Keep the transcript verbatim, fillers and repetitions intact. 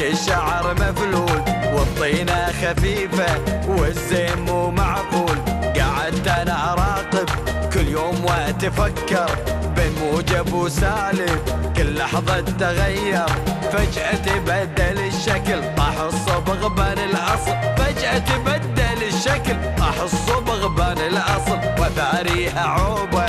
الشعر مفلول والطينة خفيفة والزين مو معقول. قعدت انا اراقب كل يوم واتفكر بين موجب وسالب، كل لحظة تغير فجأة تبدل الشكل، طاح الصبغ بان الاصل. فجأة تبدل الشكل طاح الصبغ بان الاصل، وثاريها عوبة